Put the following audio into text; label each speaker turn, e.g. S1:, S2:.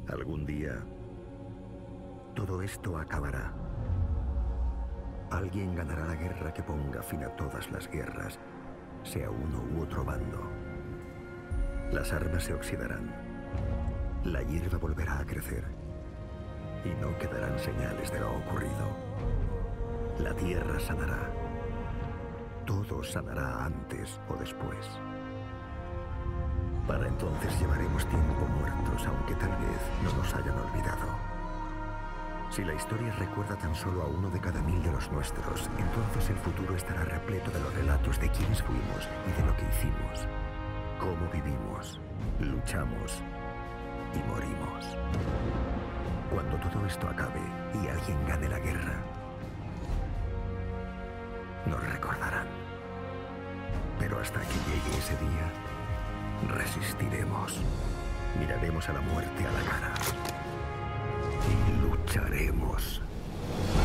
S1: Algún día, todo esto acabará. Alguien ganará la guerra que ponga fin a todas las guerras, sea uno u otro bando. Las armas se oxidarán, la hierba volverá a crecer y no quedarán señales de lo ocurrido. La tierra sanará. Todo sanará antes o después. Para entonces llevaremos tiempo muertos, aunque tal vez no nos hayan olvidado. Si la historia recuerda tan solo a uno de cada 1000 de los nuestros, entonces el futuro estará repleto de los relatos de quiénes fuimos y de lo que hicimos, cómo vivimos, luchamos y morimos. Cuando todo esto acabe y alguien gane la guerra, nos recordarán. Pero hasta que llegue ese día, resistiremos. Miraremos a la muerte a la cara y lucharemos.